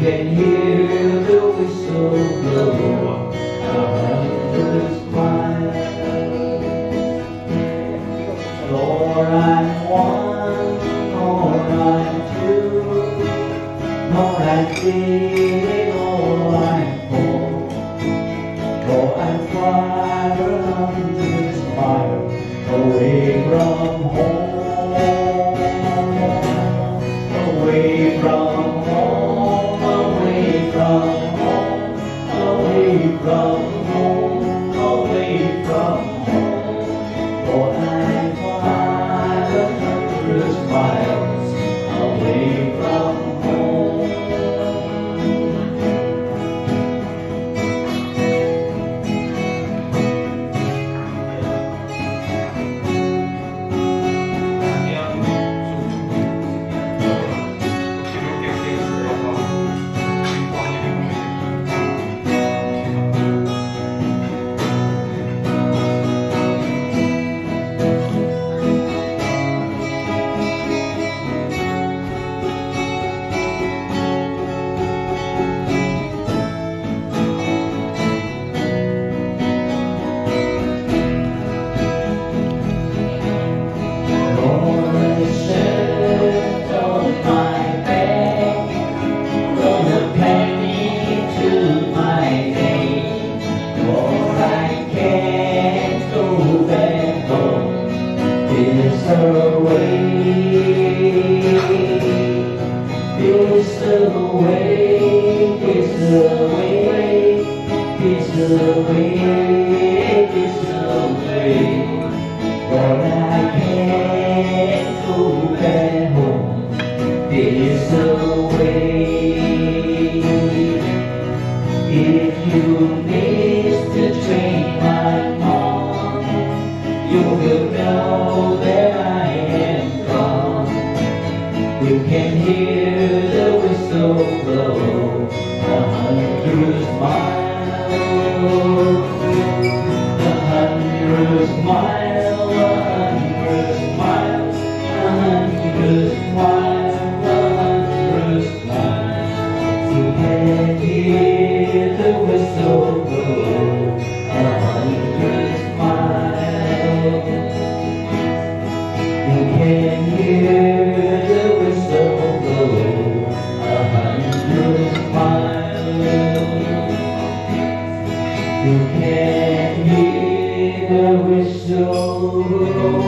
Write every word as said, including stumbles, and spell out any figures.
can hear the whistle blow a hundred miles. Nor I'm one, nor I'm two, nor I'm three, nor I'm four, nor I'm five hundred miles away from home. Away from home, away from home, away from home, away from home. For I'm five hundred miles away from home. It's the way, it's the way, it's the way, it's the way, it's the way. But I can't go back home. It's the way. If you miss the train I'm on, you will know that I am gone. You can hear the whistle blow a hundred miles, a hundred miles, a hundred miles, a hundred miles, a hundred miles. You can hear the whistle blow a hundred miles. You can hear the whistle blow a hundred miles. You can hear the whistle blow.